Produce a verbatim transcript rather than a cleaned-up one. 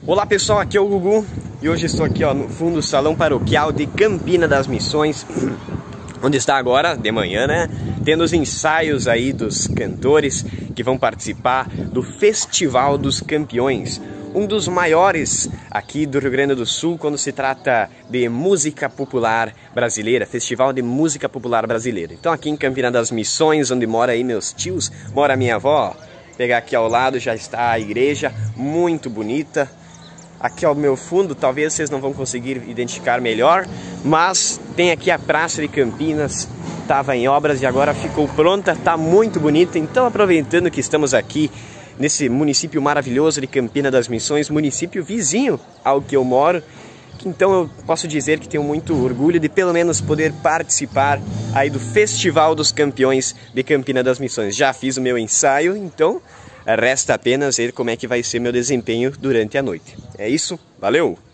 Olá pessoal, aqui é o Gugu e hoje estou aqui ó, no fundo do Salão Paroquial de Campina das Missões, onde está agora, de manhã, né? Tendo os ensaios aí dos cantores que vão participar do Festival dos Campeões, um dos maiores aqui do Rio Grande do Sul quando se trata de música popular brasileira, Festival de Música Popular Brasileira. Então aqui em Campina das Missões, onde mora aí meus tios, mora minha avó, pegar aqui ao lado já está a igreja, muito bonita. Aqui ao meu fundo, talvez vocês não vão conseguir identificar melhor, mas tem aqui a Praça de Campinas, estava em obras e agora ficou pronta, está muito bonita. Então, aproveitando que estamos aqui nesse município maravilhoso de Campina das Missões, município vizinho ao que eu moro, então eu posso dizer que tenho muito orgulho de pelo menos poder participar aí do Festival dos Campeões de Campina das Missões. Já fiz o meu ensaio, então resta apenas ver como é que vai ser meu desempenho durante a noite. É isso, valeu!